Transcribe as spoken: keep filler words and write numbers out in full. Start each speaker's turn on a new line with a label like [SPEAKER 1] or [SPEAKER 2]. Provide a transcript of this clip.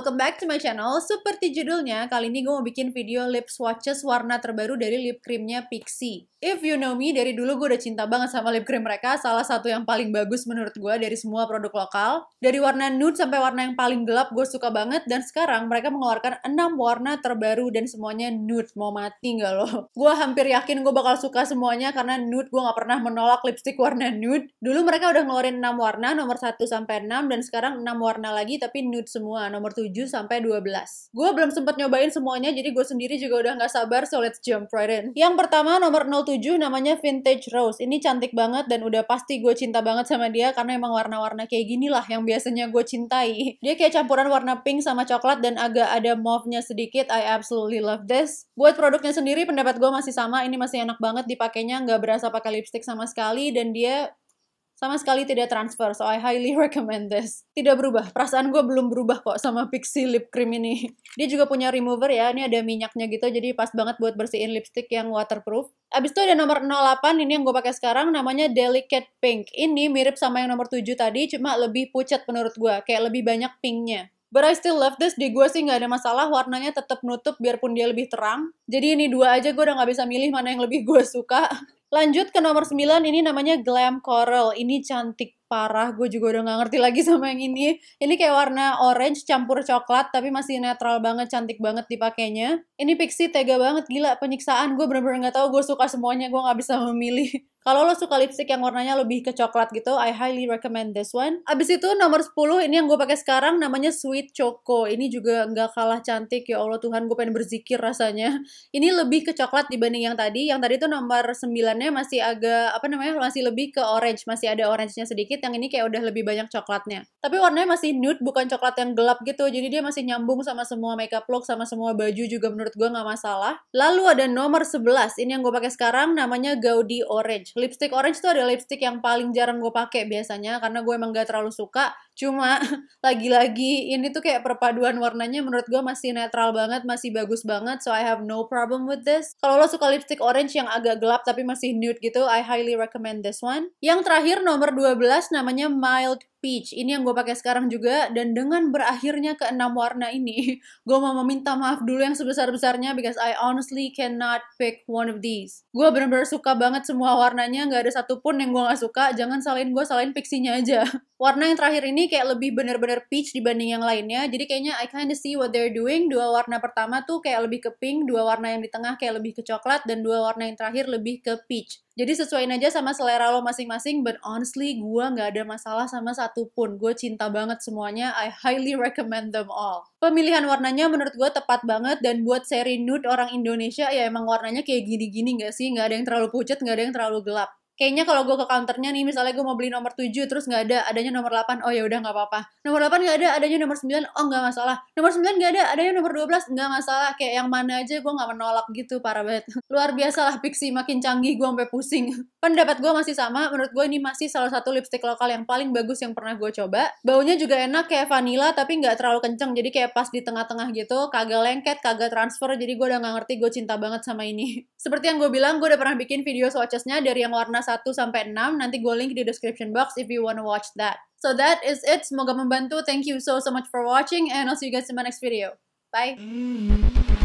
[SPEAKER 1] welcome back to my channel. Seperti judulnya, kali ini gue mau bikin video lip swatches warna terbaru dari lip creamnya Pixi. If you know me, dari dulu gue udah cinta banget sama lip cream mereka. Salah satu yang paling bagus menurut gue dari semua produk lokal. Dari warna nude sampai warna yang paling gelap, gue suka banget. Dan sekarang mereka mengeluarkan enam warna terbaru dan semuanya nude. Mau mati nggak lo? Gue hampir yakin gue bakal suka semuanya karena nude. Gue nggak pernah menolak lipstick warna nude. Dulu mereka udah ngeluarin enam warna, nomor satu sampai enam, dan sekarang enam warna lagi tapi nude semua, nomor tujuh sampai dua belas. Gue belum sempet nyobain semuanya, jadi gue sendiri juga udah nggak sabar, so let's jump right in. Yang pertama nomor nol tujuh namanya Vintage Rose. Ini cantik banget dan udah pasti gue cinta banget sama dia karena emang warna-warna kayak gini lah yang biasanya gue cintai. Dia kayak campuran warna pink sama coklat dan agak ada mauve-nya sedikit. I absolutely love this. Buat produknya sendiri pendapat gue masih sama, ini masih enak banget dipakainya, nggak berasa pakai lipstick sama sekali dan dia sama sekali tidak transfer, so I highly recommend this. Tidak berubah, perasaan gue belum berubah kok sama Pixi lip cream ini. Dia juga punya remover ya, ini ada minyaknya gitu, jadi pas banget buat bersihin lipstick yang waterproof. Abis itu ada nomor nol delapan, ini yang gue pakai sekarang, namanya Delicate Pink. Ini mirip sama yang nomor tujuh tadi, cuma lebih pucat menurut gue, kayak lebih banyak pinknya. But I still love this, di gue sih nggak ada masalah, warnanya tetap nutup biarpun dia lebih terang. Jadi ini dua aja, gue udah nggak bisa milih mana yang lebih gue suka. Lanjut ke nomor sembilan, ini namanya Glam Coral. Ini cantik parah, gue juga udah gak ngerti lagi sama yang ini. Ini kayak warna orange campur coklat, tapi masih netral banget, cantik banget dipakainya. Ini Pixi tega banget, gila penyiksaan. Gue bener-bener gak tahu, gue suka semuanya, gue gak bisa memilih. Kalau lo suka lipstick yang warnanya lebih ke coklat gitu, I highly recommend this one. Abis itu nomor sepuluh, ini yang gue pakai sekarang, namanya Sweet Choco. Ini juga nggak kalah cantik, ya Allah Tuhan, gue pengen berzikir rasanya. Ini lebih ke coklat dibanding yang tadi. Yang tadi tuh nomor sembilannya masih agak, apa namanya, masih lebih ke orange. Masih ada orange-nya sedikit, yang ini kayak udah lebih banyak coklatnya. Tapi warnanya masih nude, bukan coklat yang gelap gitu. Jadi dia masih nyambung sama semua makeup look, sama semua baju juga menurut gue nggak masalah. Lalu ada nomor sebelas, ini yang gue pakai sekarang, namanya Gaudi Orange. Lipstick orange tuh ada lipstick yang paling jarang gue pakai biasanya karena gue emang gak terlalu suka. Cuma lagi-lagi ini tuh kayak perpaduan warnanya menurut gue masih netral banget, masih bagus banget. So I have no problem with this. Kalau lo suka lipstick orange yang agak gelap tapi masih nude gitu, I highly recommend this one. Yang terakhir nomor dua belas namanya Mild Peach. Ini yang gue pakai sekarang juga, dan dengan berakhirnya ke enam warna ini, gue mau meminta maaf dulu yang sebesar-besarnya because I honestly cannot pick one of these. Gue bener-bener suka banget semua warnanya, nggak ada satupun yang gue nggak suka. Jangan salahin gue, salahin Pixinya aja. Warna yang terakhir ini kayak lebih bener-bener peach dibanding yang lainnya, jadi kayaknya I kinda see what they're doing. Dua warna pertama tuh kayak lebih ke pink, dua warna yang di tengah kayak lebih ke coklat, dan dua warna yang terakhir lebih ke peach. Jadi sesuaiin aja sama selera lo masing-masing, but honestly gue nggak ada masalah sama satupun. Gue cinta banget semuanya, I highly recommend them all. Pemilihan warnanya menurut gue tepat banget, dan buat seri nude orang Indonesia ya emang warnanya kayak gini-gini nggak sih? Nggak ada yang terlalu pucat, nggak ada yang terlalu gelap. Kayaknya kalau gue ke counternya nih, misalnya gue mau beli nomor tujuh, terus nggak ada, adanya nomor delapan, oh ya udah nggak apa-apa. Nomor delapan nggak ada, adanya nomor sembilan, oh nggak masalah. Nomor sembilan nggak ada, adanya nomor dua belas, nggak masalah. Kayak yang mana aja gue nggak menolak gitu, parah banget. Luar biasa lah Pixi, makin canggih gue sampai pusing. Pendapat gue masih sama, menurut gue ini masih salah satu lipstick lokal yang paling bagus yang pernah gue coba. Baunya juga enak kayak vanilla, tapi nggak terlalu kenceng, jadi kayak pas di tengah-tengah gitu, kagak lengket, kagak transfer, jadi gue udah nggak ngerti, gue cinta banget sama ini. Seperti yang gue bilang, gue udah pernah bikin video swatches-nya dari yang warna satu sampai enam, nanti gue link di description box if you wanna watch that. So that is it, semoga membantu. Thank you so so much for watching, and I'll see you guys in my next video. Bye!